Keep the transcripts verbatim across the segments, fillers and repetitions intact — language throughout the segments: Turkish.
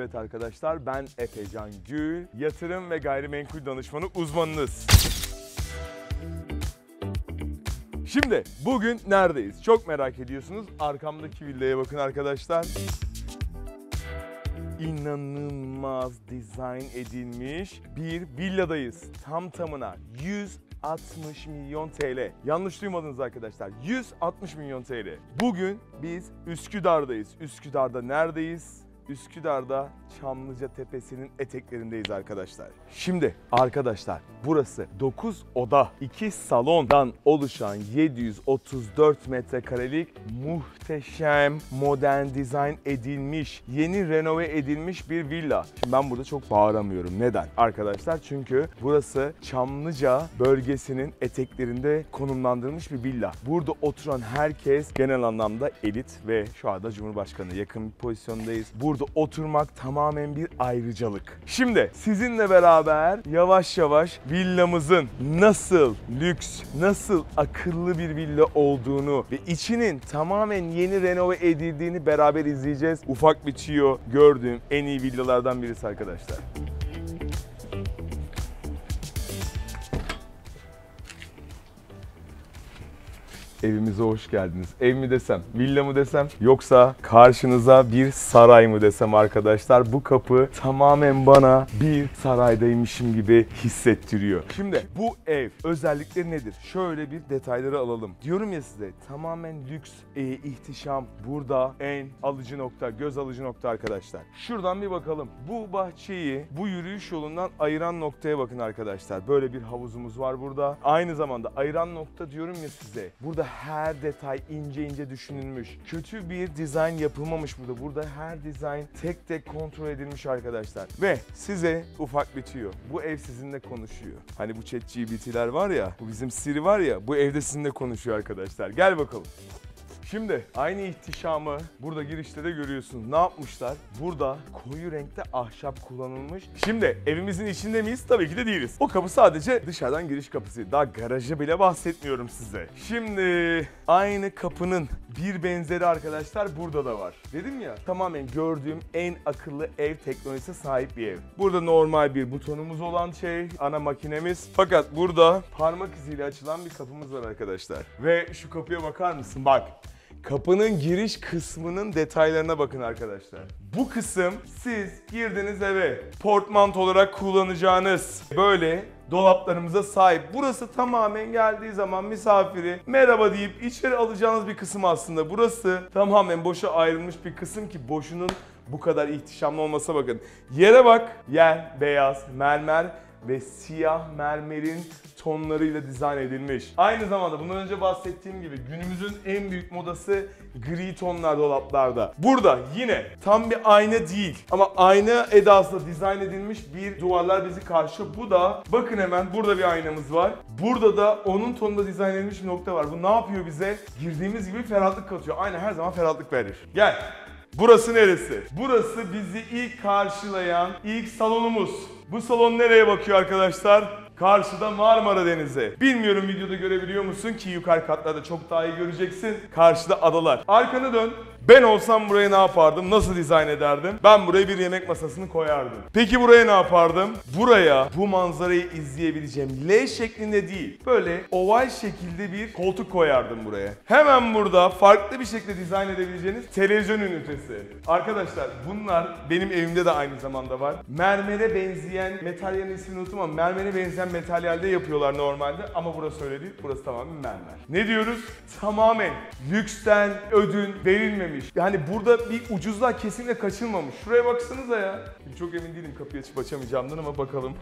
Evet arkadaşlar, ben Efecan Gül, yatırım ve gayrimenkul danışmanı uzmanınız. Şimdi bugün neredeyiz? Çok merak ediyorsunuz. Arkamdaki villaya bakın arkadaşlar. İnanılmaz dizayn edilmiş bir villadayız. Tam tamına yüz altmış milyon T L. Yanlış duymadınız arkadaşlar. yüz altmış milyon T L. Bugün biz Üsküdar'dayız. Üsküdar'da neredeyiz? Üsküdar'da Çamlıca Tepesi'nin eteklerindeyiz arkadaşlar. Şimdi arkadaşlar, burası dokuz oda, iki salondan oluşan yedi yüz otuz dört metrekarelik muhteşem, modern dizayn edilmiş, yeni renove edilmiş bir villa. Şimdi ben burada çok bağıramıyorum. Neden? Arkadaşlar çünkü burası Çamlıca bölgesinin eteklerinde konumlandırılmış bir villa. Burada oturan herkes genel anlamda elit ve şu anda Cumhurbaşkanı'na yakın bir pozisyondayız. Burada oturmak tamamen bir ayrıcalık. Şimdi sizinle beraber yavaş yavaş villamızın nasıl lüks, nasıl akıllı bir villa olduğunu ve içinin tamamen yeni renove edildiğini beraber izleyeceğiz. Ufak bir tüyo, gördüğüm en iyi villalardan birisi arkadaşlar. Evimize hoş geldiniz. Ev mi desem, villa mı desem, yoksa karşınıza bir saray mı desem arkadaşlar. Bu kapı tamamen bana bir saraydaymışım gibi hissettiriyor. Şimdi bu ev özellikleri nedir? Şöyle bir detayları alalım. Diyorum ya size, tamamen lüks, e, ihtişam. Burada en alıcı nokta, göz alıcı nokta arkadaşlar. Şuradan bir bakalım. Bu bahçeyi bu yürüyüş yolundan ayıran noktaya bakın arkadaşlar. Böyle bir havuzumuz var burada. Aynı zamanda ayıran nokta diyorum ya size. Burada her detay ince ince düşünülmüş. Kötü bir dizayn yapılmamış burada. Burada her dizayn tek tek kontrol edilmiş arkadaşlar. Ve size ufak bir tüyo. Bu ev sizinle konuşuyor. Hani bu ChatGPT'ler var ya, bu bizim Siri var ya, bu evde sizinle konuşuyor arkadaşlar. Gel bakalım. Şimdi aynı ihtişamı burada girişte de görüyorsunuz. Ne yapmışlar? Burada koyu renkte ahşap kullanılmış. Şimdi evimizin içinde miyiz? Tabii ki de değiliz. O kapı sadece dışarıdan giriş kapısı. Daha garajı bile bahsetmiyorum size. Şimdi aynı kapının bir benzeri arkadaşlar burada da var. Dedim ya, tamamen gördüğüm en akıllı ev teknolojisine sahip bir ev. Burada normal bir butonumuz olan şey, ana makinemiz. Fakat burada parmak iziyle açılan bir kapımız var arkadaşlar. Ve şu kapıya bakar mısın? Bak. Kapının giriş kısmının detaylarına bakın arkadaşlar. Bu kısım siz girdiğiniz eve portmanto olarak kullanacağınız böyle dolaplarımıza sahip. Burası tamamen geldiği zaman misafiri merhaba deyip içeri alacağınız bir kısım aslında. Burası tamamen boşa ayrılmış bir kısım ki boşunun bu kadar ihtişamlı olmasına bakın. Yere bak, yer beyaz mermer ve siyah mermerin tonlarıyla dizayn edilmiş. Aynı zamanda bundan önce bahsettiğim gibi günümüzün en büyük modası gri tonlar dolaplarda. Burada yine tam bir ayna değil ama ayna edasında dizayn edilmiş bir duvarlar bizi karşılıyor. Bu da bakın, hemen burada bir aynamız var. Burada da onun tonunda dizayn edilmiş bir nokta var. Bu ne yapıyor bize? Girdiğimiz gibi ferahlık katıyor. Ayna her zaman ferahlık verir. Gel. Burası neresi? Burası bizi ilk karşılayan ilk salonumuz. Bu salon nereye bakıyor arkadaşlar? Karşıda Marmara Denizi. Bilmiyorum videoda görebiliyor musun ki yukarı katlarda çok daha iyi göreceksin. Karşıda adalar. Arkanı dön. Ben olsam buraya ne yapardım? Nasıl dizayn ederdim? Ben buraya bir yemek masasını koyardım. Peki buraya ne yapardım? Buraya bu manzarayı izleyebileceğim L şeklinde değil, böyle oval şekilde bir koltuk koyardım buraya. Hemen burada farklı bir şekilde dizayn edebileceğiniz televizyon ünitesi. Arkadaşlar bunlar benim evimde de aynı zamanda var. Mermere benzeyen, materyalin ismini unuttum ama mermere benzeyen materyalde yapıyorlar normalde ama burası öyle değil. Burası tamamen mermer. Ne diyoruz? Tamamen lüksten ödün verilmemiş. Yani burada bir ucuzluğa kesinlikle kaçılmamış. Şuraya baksanıza ya. Şimdi çok emin değilim kapıyı açıp açamayacağımdan ama bakalım.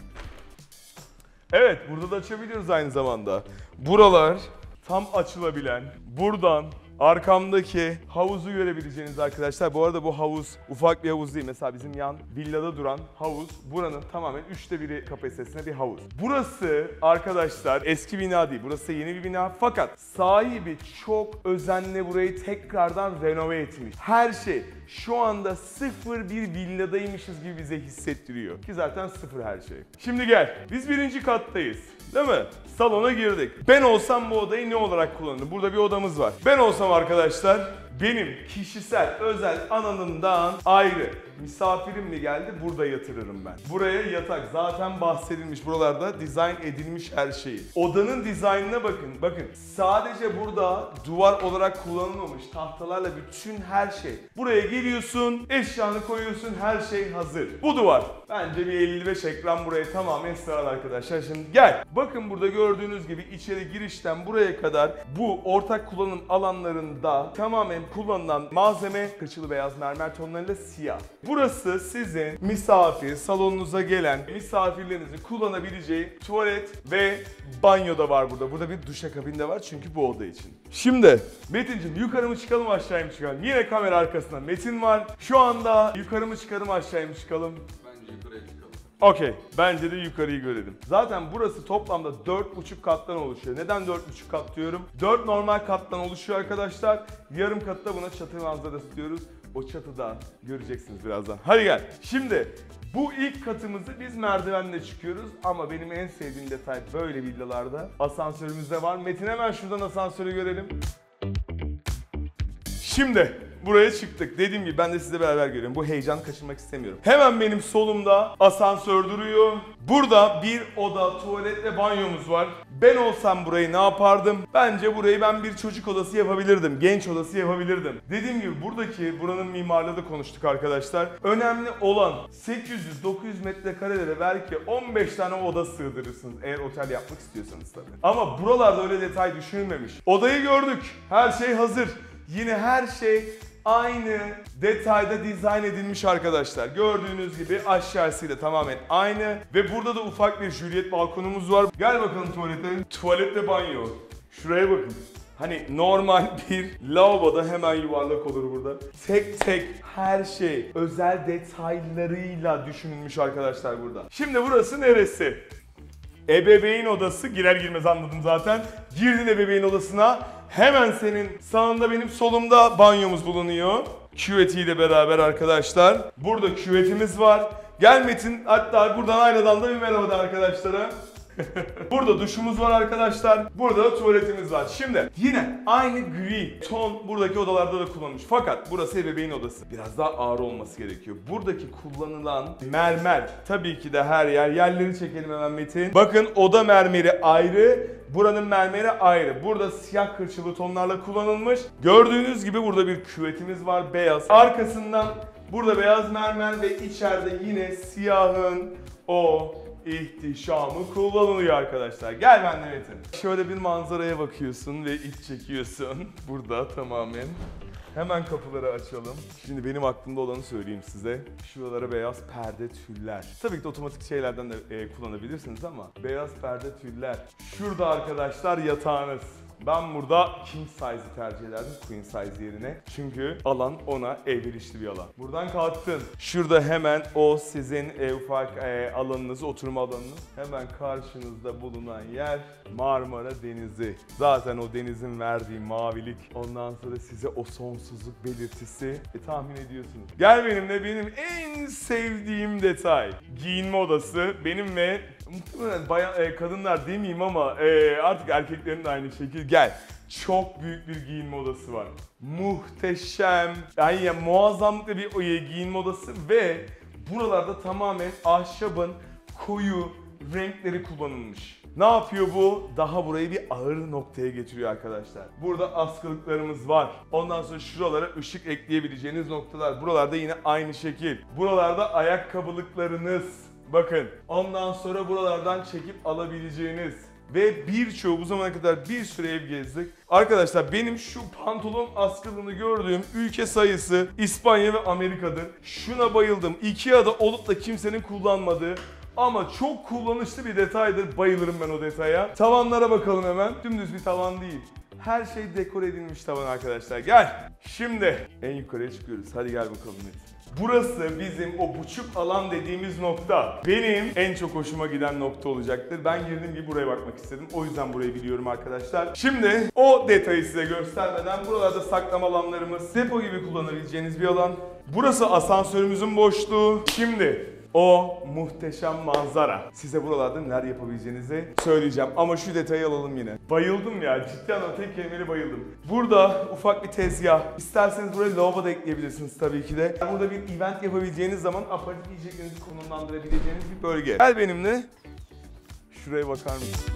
Evet, burada da açabiliyoruz aynı zamanda. Buralar tam açılabilen, buradan arkamdaki havuzu görebileceğiniz arkadaşlar. Bu arada bu havuz ufak bir havuz değil. Mesela bizim yan villada duran havuz buranın tamamen üçte biri kapasitesinde bir havuz. Burası arkadaşlar eski bina değil. Burası yeni bir bina. Fakat sahibi çok özenle burayı tekrardan renove etmiş. Her şey şu anda sıfır bir villadaymışız gibi bize hissettiriyor. Ki zaten sıfır her şey. Şimdi gel. Biz birinci kattayız. Değil mi? Salona girdik. Ben olsam bu odayı ne olarak kullanırım? Burada bir odamız var. Ben olsam arkadaşlar benim kişisel özel alanımdan ayrı misafirim mi geldi, burada yatırırım ben. Buraya yatak zaten bahsedilmiş, buralarda dizayn edilmiş her şeyi. Odanın dizaynına bakın. Bakın sadece burada duvar olarak kullanılmamış tahtalarla bütün her şey. Buraya geliyorsun, eşyanı koyuyorsun, her şey hazır. Bu duvar. Bence bir elli beş ekran buraya tamamen sığar arkadaşlar. Şimdi gel. Bakın burada gördüğünüz gibi içeri girişten buraya kadar bu ortak kullanım alanlarında tamamen kullanılan malzeme kırçılı beyaz mermer tonlarıyla siyah. Burası sizin misafir salonunuza gelen misafirlerinizin kullanabileceği tuvalet ve banyo da var burada. Burada bir duşakabin de var çünkü bu oda için. Şimdi Metin'cim yukarı mı çıkalım aşağıya mı çıkalım? Yine kamera arkasında Metin var. Şu anda yukarı mı çıkalım aşağıya mı çıkalım? Bence yukarıya çıkalım. Okey. Bence de yukarıyı görelim. Zaten burası toplamda dört buçuk kattan oluşuyor. Neden dört buçuk kat diyorum? dört normal kattan oluşuyor arkadaşlar. Yarım katta buna çatı manzarası diyoruz. O çatıda göreceksiniz birazdan. Hadi gel. Şimdi bu ilk katımızı biz merdivenle çıkıyoruz ama benim en sevdiğim detay böyle villalarda asansörümüz de var. Metin hemen şuradan asansörü görelim. Şimdi buraya çıktık. Dediğim gibi ben de sizle beraber görüyorum. Bu heyecanı kaçırmak istemiyorum. Hemen benim solumda asansör duruyor. Burada bir oda, tuvalet ve banyomuz var. Ben olsam burayı ne yapardım? Bence burayı ben bir çocuk odası yapabilirdim. Genç odası yapabilirdim. Dediğim gibi buradaki, buranın mimarlığı da konuştuk arkadaşlar. Önemli olan sekiz yüz dokuz yüz metrekarelere belki on beş tane oda sığdırırsınız. Eğer otel yapmak istiyorsanız tabii. Ama buralarda öyle detay düşünülmemiş. Odayı gördük. Her şey hazır. Yine her şey aynı detayda dizayn edilmiş arkadaşlar. Gördüğünüz gibi aşağısıyla tamamen aynı. Ve burada da ufak bir Juliet balkonumuz var. Gel bakalım tuvalete. Tuvalet ve banyo. Şuraya bakın. Hani normal bir lavaboda hemen yuvarlak olur burada. Tek tek her şey özel detaylarıyla düşünülmüş arkadaşlar burada. Şimdi burası neresi? Ebeveyn odası. Girer girmez anladım zaten. Girdin ebeveyn odasına. Hemen senin sağında benim solumda banyomuz bulunuyor. Küvetiyle beraber arkadaşlar. Burada küvetimiz var. Gel Metin, hatta buradan aynadan da bir merhaba da arkadaşlara. Burada duşumuz var arkadaşlar. Burada da tuvaletimiz var. Şimdi yine aynı gri ton buradaki odalarda da kullanılmış. Fakat burası ebeveyn odası. Biraz daha ağır olması gerekiyor. Buradaki kullanılan mermer tabii ki de her yer. Yerleri çekelim hemen Metin. Bakın oda mermeri ayrı. Buranın mermeri ayrı. Burada siyah kırçılı tonlarla kullanılmış. Gördüğünüz gibi burada bir küvetimiz var. Beyaz. Arkasından burada beyaz mermer ve içeride yine siyahın o ihtişamı kullanılıyor arkadaşlar. Gel benimle Metin. Şöyle bir manzaraya bakıyorsun ve iç çekiyorsun. Burada tamamen. Hemen kapıları açalım. Şimdi benim aklımda olanı söyleyeyim size. Şuralara beyaz perde tüller. Tabii ki de otomatik şeylerden de e, kullanabilirsiniz ama beyaz perde tüller. Şurada arkadaşlar yatağınız. Ben burada king size'ı tercih ederdim queen size yerine. Çünkü alan ona elverişli bir alan. Buradan kalktın. Şurada hemen o sizin e, ufak e, alanınız, oturma alanınız. Hemen karşınızda bulunan yer Marmara Denizi. Zaten o denizin verdiği mavilik. Ondan sonra size o sonsuzluk belirtisi. E, tahmin ediyorsunuz. Gel benimle, benim en sevdiğim detay. Giyinme odası. Benim ve muhtemelen bayan, e, kadınlar demeyeyim ama e, artık erkeklerin de aynı şekilde. Gel. Çok büyük bir giyinme odası var. Muhteşem. Yani, yani muazzamlıkla bir e, giyinme odası ve buralarda tamamen ahşabın koyu renkleri kullanılmış. Ne yapıyor bu? Daha burayı bir ağır noktaya getiriyor arkadaşlar. Burada askılıklarımız var. Ondan sonra şuralara ışık ekleyebileceğiniz noktalar. Buralarda yine aynı şekil. Buralarda ayakkabılıklarınız. Bakın. Ondan sonra buralardan çekip alabileceğiniz. Ve birçoğu bu zamana kadar bir sürü ev gezdik. Arkadaşlar benim şu pantolon askılığını gördüğüm ülke sayısı İspanya ve Amerika'dır. Şuna bayıldım. Ikea'da olup da kimsenin kullanmadığı ama çok kullanışlı bir detaydır. Bayılırım ben o detaya. Tavanlara bakalım hemen. Dümdüz bir tavan değil. Her şey dekore edilmiş tavan arkadaşlar. Gel. Şimdi en yukarıya çıkıyoruz. Hadi gel bakalım Metin. Burası bizim o buçuk alan dediğimiz nokta. Benim en çok hoşuma giden nokta olacaktır. Ben girdiğim gibi buraya bakmak istedim. O yüzden burayı biliyorum arkadaşlar. Şimdi o detayı size göstermeden buralarda saklama alanlarımız, depo gibi kullanabileceğiniz bir alan. Burası asansörümüzün boşluğu. Şimdi o muhteşem manzara. Size buralarda neler yapabileceğinizi söyleyeceğim. Ama şu detayı alalım yine. Bayıldım ya. Cidden o tek kelimeyle bayıldım. Burada ufak bir tezgah. İsterseniz buraya lavabo da ekleyebilirsiniz tabii ki de. Burada bir event yapabileceğiniz zaman aparatif yiyeceklerinizi konumlandırabileceğiniz bir bölge. Gel benimle. Şuraya bakar mısın?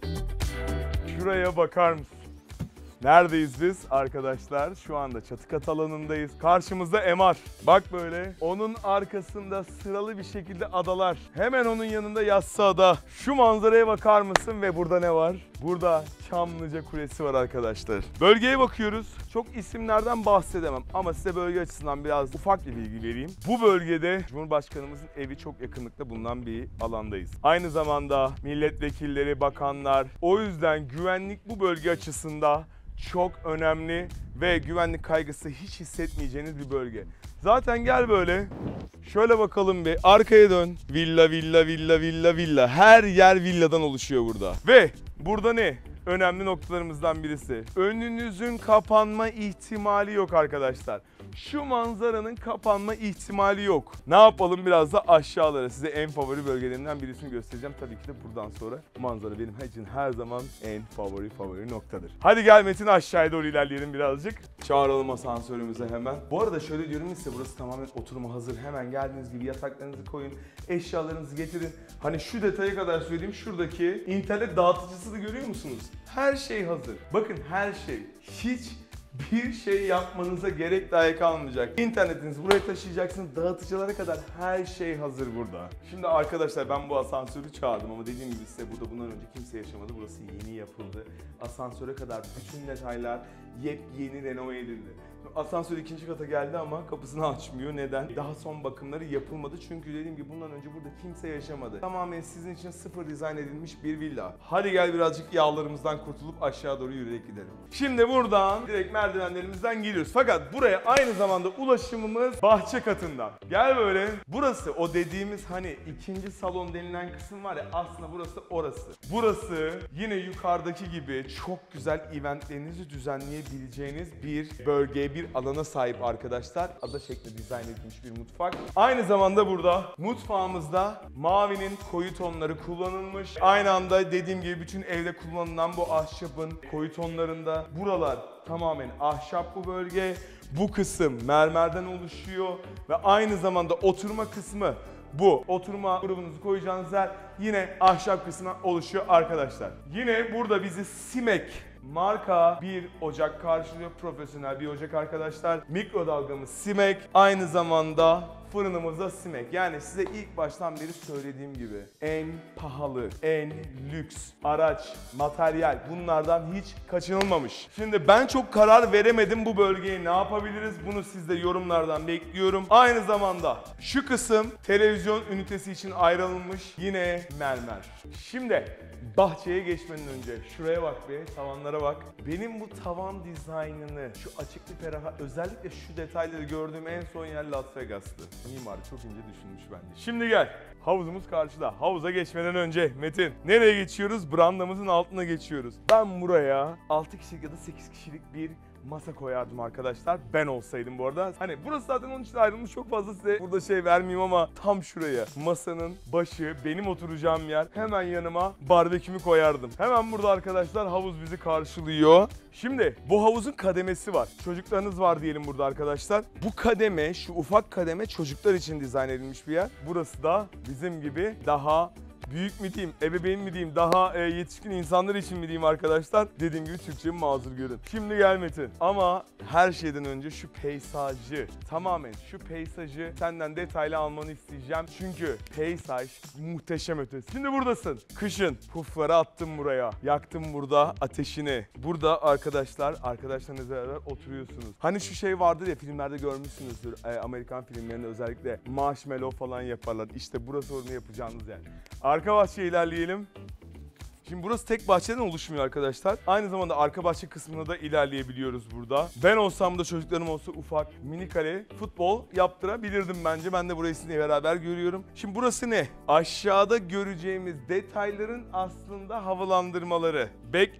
Şuraya bakar mısın? Neredeyiz biz arkadaşlar? Şu anda çatı kat alanındayız. Karşımızda M R. Bak böyle. Onun arkasında sıralı bir şekilde adalar. Hemen onun yanında Yassıada. Şu manzaraya bakar mısın ve burada ne var? Burada Çamlıca Kulesi var arkadaşlar. Bölgeye bakıyoruz. Çok isimlerden bahsedemem ama size bölge açısından biraz ufak bir bilgi vereyim. Bu bölgede Cumhurbaşkanımızın evi çok yakınlıkta bulunan bir alandayız. Aynı zamanda milletvekilleri, bakanlar. O yüzden güvenlik bu bölge açısından çok önemli ve güvenlik kaygısı hiç hissetmeyeceğiniz bir bölge. Zaten gel böyle. Şöyle bakalım bir. Arkaya dön. Villa, villa, villa, villa, villa. Her yer villadan oluşuyor burada. Ve burada ne? Önemli noktalarımızdan birisi. Önünüzün kapanma ihtimali yok arkadaşlar. Şu manzaranın kapanma ihtimali yok. Ne yapalım, biraz da aşağılara. Size en favori bölgelerimden birisini göstereceğim. Tabii ki de buradan sonra manzara benim için her zaman en favori favori noktadır. Hadi gel Metin, aşağıya doğru ilerleyelim birazcık. Çağıralım asansörümüze hemen. Bu arada şöyle diyorum size, burası tamamen oturuma hazır. Hemen geldiğiniz gibi yataklarınızı koyun, eşyalarınızı getirin. Hani şu detaya kadar söyleyeyim, şuradaki internet dağıtıcısını görüyor musunuz? Her şey hazır. Bakın her şey. Hiç bir şey yapmanıza gerek dahi kalmayacak. İnternetinizi buraya taşıyacaksınız. Dağıtıcılara kadar her şey hazır burada. Şimdi arkadaşlar ben bu asansörü çağırdım ama dediğim gibi size burada bundan önce kimse yaşamadı. Burası yeni yapıldı. Asansöre kadar bütün detaylar yepyeni renove edildi. Asansör ikinci kata geldi ama kapısını açmıyor. Neden? Daha son bakımları yapılmadı. Çünkü dediğim gibi bundan önce burada kimse yaşamadı. Tamamen sizin için sıfır dizayn edilmiş bir villa. Hadi gel birazcık yağlarımızdan kurtulup aşağı doğru yürüyerek gidelim. Şimdi buradan direkt merdivenlerimizden gidiyoruz. Fakat buraya aynı zamanda ulaşımımız bahçe katından. Gel böyle. Burası o dediğimiz hani ikinci salon denilen kısım var ya, aslında burası orası. Burası yine yukarıdaki gibi çok güzel eventlerinizi düzenleyebileceğiniz bir bölge, bir alana sahip arkadaşlar. Ada şeklinde dizayn edilmiş bir mutfak. Aynı zamanda burada mutfağımızda mavinin koyu tonları kullanılmış. Aynı anda dediğim gibi bütün evde kullanılan bu ahşabın koyu tonlarında. Buralar tamamen ahşap bu bölge. Bu kısım mermerden oluşuyor ve aynı zamanda oturma kısmı bu. Oturma grubunuzu koyacağınız yer yine ahşap kısmına oluşuyor arkadaşlar. Yine burada bizi Simek marka bir ocak karşılıyor. Profesyonel bir ocak arkadaşlar. Mikrodalgamız Simek. Aynı zamanda fırınımız da Simek. Yani size ilk baştan beri söylediğim gibi en pahalı, en lüks araç, materyal bunlardan hiç kaçınılmamış. Şimdi ben çok karar veremedim bu bölgeye ne yapabiliriz? Bunu siz de yorumlardan bekliyorum. Aynı zamanda şu kısım televizyon ünitesi için ayrılmış yine mermer. Şimdi bahçeye geçmeden önce şuraya bak be, tavanlara bak. Benim bu tavan dizaynını, şu açıklı feraha, özellikle şu detayları gördüğüm en son yer Las Vegas'tı. Mimar çok ince düşünmüş bence. Şimdi gel. Havuzumuz karşıda. Havuza geçmeden önce Metin, nereye geçiyoruz? Brandamızın altına geçiyoruz. Ben buraya altı kişilik ya da sekiz kişilik bir masa koyardım arkadaşlar. Ben olsaydım bu arada. Hani burası zaten onun için ayrılmış, çok fazla size burada şey vermeyeyim ama tam şuraya masanın başı, benim oturacağım yer, hemen yanıma barbekümü koyardım. Hemen burada arkadaşlar havuz bizi karşılıyor. Şimdi bu havuzun kademesi var. Çocuklarınız var diyelim burada arkadaşlar. Bu kademe, şu ufak kademe çocuklar için dizayn edilmiş bir yer. Burası da bizim gibi daha büyük mü diyeyim, ebeveyn mi diyeyim, daha e, yetişkin insanlar için mi diyeyim arkadaşlar. Dediğim gibi Türkçemi mazur görün. Şimdi gel Metin. Ama her şeyden önce şu peysajı, tamamen şu peysajı senden detaylı almanı isteyeceğim. Çünkü peysaj muhteşem ötesi. Şimdi buradasın. Kışın pufları attım buraya. Yaktım burada ateşini. Burada arkadaşlar, arkadaşlarınızla beraber oturuyorsunuz. Hani şu şey vardır ya, filmlerde görmüşsünüzdür. E, Amerikan filmlerinde özellikle marshmallow falan yaparlar. İşte burası onu yapacağınız yer. Arka bahçeye ilerleyelim. Şimdi burası tek bahçeden oluşmuyor arkadaşlar. Aynı zamanda arka bahçe kısmına da ilerleyebiliyoruz burada. Ben olsam da çocuklarım olsa ufak mini kale futbol yaptırabilirdim bence. Ben de burayı sizinle beraber görüyorum. Şimdi burası ne? Aşağıda göreceğimiz detayların aslında havalandırmaları. Bekle,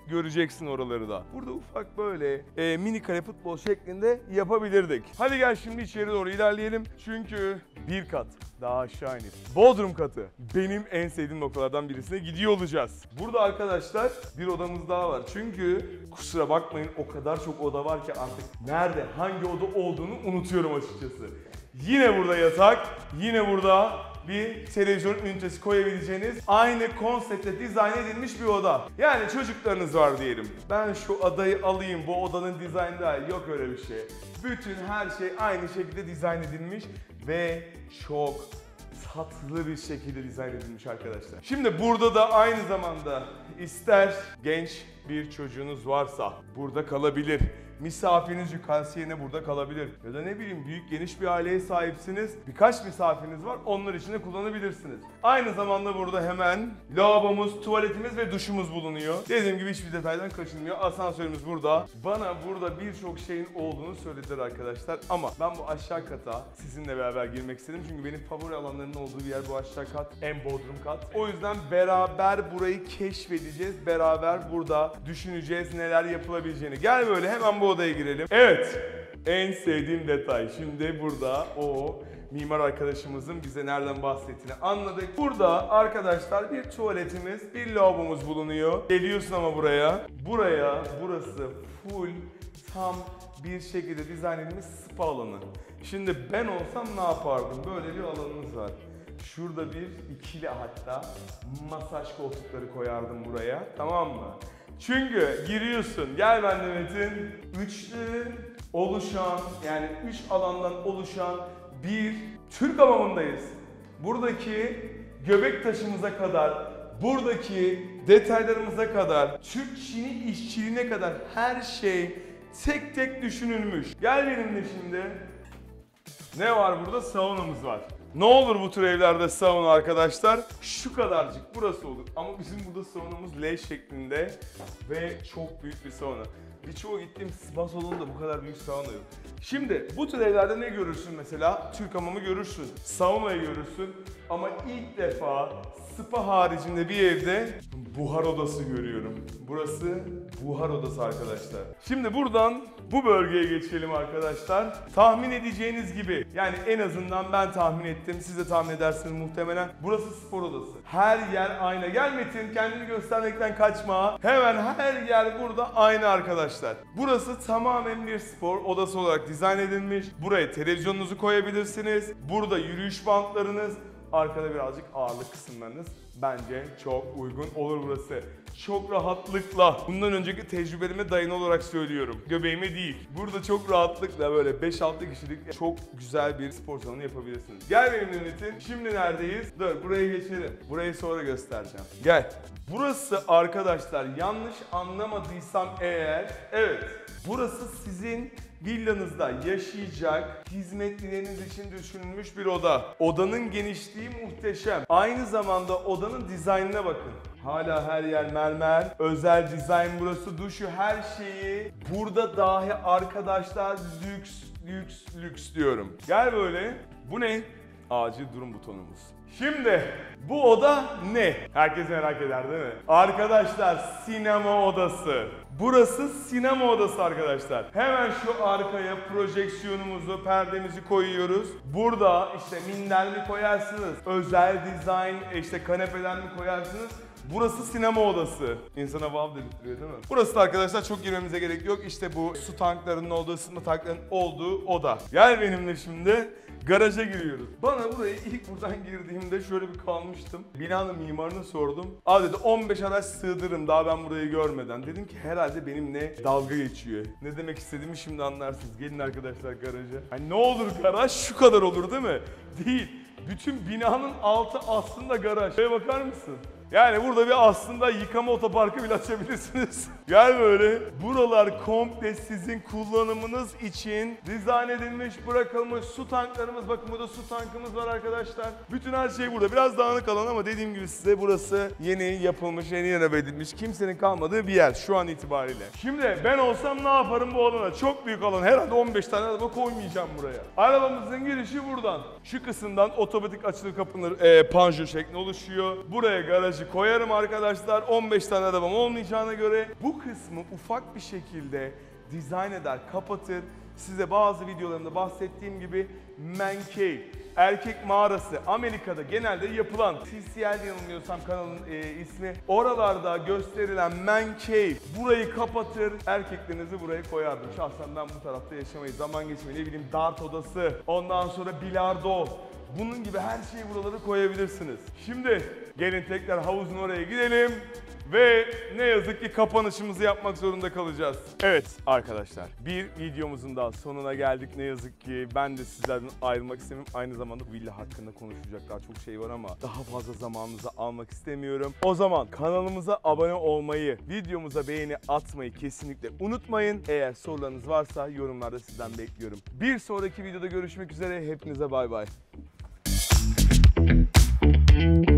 göreceksin oraları da. Burada ufak böyle e, mini kare futbol şeklinde yapabilirdik. Hadi gel şimdi içeri doğru ilerleyelim. Çünkü bir kat daha aşağı inip Bodrum katı benim en sevdiğim noktalardan birisine gidiyor olacağız. Burada arkadaşlar bir odamız daha var. Çünkü kusura bakmayın o kadar çok oda var ki artık nerede hangi oda olduğunu unutuyorum açıkçası. Yine burada yatak, yine burada bir televizyon ünitesi koyabileceğiniz aynı konseptle dizayn edilmiş bir oda. Yani çocuklarınız var diyelim. Ben şu odayı alayım, bu odanın dizaynı da yok öyle bir şey. Bütün her şey aynı şekilde dizayn edilmiş ve çok tatlı bir şekilde dizayn edilmiş arkadaşlar. Şimdi burada da aynı zamanda ister genç bir çocuğunuz varsa burada kalabilir. Misafiriniz yukarısı yerine burada kalabilir. Ya da ne bileyim büyük geniş bir aileye sahipsiniz. Birkaç misafiriniz var. Onlar için de kullanabilirsiniz. Aynı zamanda burada hemen lavabomuz, tuvaletimiz ve duşumuz bulunuyor. Dediğim gibi hiçbir detaydan kaçınmıyor. Asansörümüz burada. Bana burada birçok şeyin olduğunu söylediler arkadaşlar. Ama ben bu aşağı kata sizinle beraber girmek istedim. Çünkü benim favori alanlarının olduğu bir yer bu aşağı kat. En bodrum kat. O yüzden beraber burayı keşfedeceğiz. Beraber burada düşüneceğiz neler yapılabileceğini. Gel böyle hemen bu odaya girelim. Evet. En sevdiğim detay. Şimdi burada o mimar arkadaşımızın bize nereden bahsettiğini anladık. Burada arkadaşlar bir tuvaletimiz, bir lavabomuz bulunuyor. Geliyorsun ama buraya. Buraya, burası full tam bir şekilde dizayn edilmiş spa alanı. Şimdi ben olsam ne yapardım? Böyle bir alanımız var. Şurada bir ikili hatta masaj koltukları koyardım buraya. Tamam mı? Çünkü giriyorsun, gel bende Metin, üçlü oluşan yani üç alandan oluşan bir Türk hamamındayız. Buradaki göbek taşımıza kadar, buradaki detaylarımıza kadar, Türk Çini işçiliğine kadar her şey tek tek düşünülmüş. Gel benimle şimdi. Ne var burada? Saunamız var. Ne olur bu tür evlerde sauna arkadaşlar? Şu kadarcık burası olur. Ama bizim burada saunamız L şeklinde ve çok büyük bir sauna. Birçoğu gittiğim spa salonunda bu kadar büyük sauna yok. Şimdi bu tür evlerde ne görürsün mesela? Türk hamamı görürsün, saunayı görürsün. Ama ilk defa spa haricinde bir evde buhar odası görüyorum. Burası buhar odası arkadaşlar. Şimdi buradan bu bölgeye geçelim arkadaşlar. Tahmin edeceğiniz gibi, yani en azından ben tahmin ettim. Siz de tahmin edersiniz muhtemelen. Burası spor odası. Her yer ayna. Gel Metin, kendini göstermekten kaçma. Hemen her yer burada ayna arkadaşlar. Burası tamamen bir spor odası olarak dizayn edilmiş. Buraya televizyonunuzu koyabilirsiniz. Burada yürüyüş bantlarınız. Arkada birazcık ağırlık kısımlarınız bence çok uygun olur burası. Çok rahatlıkla, bundan önceki tecrübelerime dayalı olarak söylüyorum. Göbeğime değil. Burada çok rahatlıkla böyle beş altı kişilik çok güzel bir spor salonu yapabilirsiniz. Gel benimle Metin. Şimdi neredeyiz? Dur buraya geçelim. Burayı sonra göstereceğim. Gel. Burası arkadaşlar yanlış anlamadıysam eğer, evet. Burası sizin villanızda yaşayacak hizmetlileriniz için düşünülmüş bir oda. Odanın genişliği muhteşem. Aynı zamanda odanın dizaynına bakın. Hala her yer mermer. Özel dizayn burası. Duşu her şeyi. Burada dahi arkadaşlar lüks lüks lüks diyorum. Gel böyle. Bu ne? Acil durum butonumuz. Şimdi bu oda ne? Herkes merak eder değil mi? Arkadaşlar sinema odası. Burası sinema odası arkadaşlar. Hemen şu arkaya projeksiyonumuzu, perdemizi koyuyoruz. Burada işte minder mi koyarsınız? Özel dizayn, işte kanepeden mi koyarsınız? Burası sinema odası. İnsana vav dedirtiyor değil mi? Burası da arkadaşlar çok girmemize gerek yok. İşte bu su tanklarının olduğu, ısıtma tanklarının olduğu oda. Gel benimle şimdi. Garaja giriyoruz. Bana buraya ilk buradan girdiğimde şöyle bir kalmıştım. Binanın mimarını sordum. Aa dedi on beş araç sığdırırım daha ben burayı görmeden. Dedim ki herhalde benimle dalga geçiyor. Ne demek istediğimi şimdi anlarsınız. Gelin arkadaşlar garaja. Hani ne olur garaj şu kadar olur değil mi? Değil. Bütün binanın altı aslında garaj. Şuraya bakar mısın? Yani burada bir aslında yıkama otoparkı bile açabilirsiniz. Gel böyle. Buralar komple sizin kullanımınız için dizayn edilmiş, bırakılmış su tanklarımız. Bakın burada su tankımız var arkadaşlar. Bütün her şey burada. Biraz dağınık alan ama dediğim gibi size burası yeni yapılmış, yeni renove edilmiş. Kimsenin kalmadığı bir yer şu an itibariyle. Şimdi ben olsam ne yaparım bu alana? Çok büyük alan. Herhalde on beş tane araba koymayacağım buraya. Arabamızın girişi buradan. Şu kısımdan otomatik açılır kapıları e, panjur şeklinde oluşuyor. Buraya garaj garajı koyarım arkadaşlar. on beş tane arabam olmayacağına göre bu kısmı ufak bir şekilde dizayn eder, kapatır. Size bazı videolarımda bahsettiğim gibi Man Cave, erkek mağarası, Amerika'da genelde yapılan, C C L yanılmıyorsam kanalın e, ismi, oralarda gösterilen Man Cave, burayı kapatır, erkeklerinizi buraya koyardım. Şahsen ben bu tarafta yaşamayı, zaman geçmeyi, ne bileyim dart odası, ondan sonra bilardo, bunun gibi her şeyi buraları koyabilirsiniz. Şimdi gelin tekrar havuzun oraya gidelim. Ve ne yazık ki kapanışımızı yapmak zorunda kalacağız. Evet arkadaşlar, bir videomuzun daha sonuna geldik. Ne yazık ki ben de sizlerden ayrılmak istemiyorum. Aynı zamanda bu villa hakkında konuşacak daha çok şey var ama daha fazla zamanınızı almak istemiyorum. O zaman kanalımıza abone olmayı, videomuza beğeni atmayı kesinlikle unutmayın. Eğer sorularınız varsa yorumlarda sizden bekliyorum. Bir sonraki videoda görüşmek üzere. Hepinize bay bay.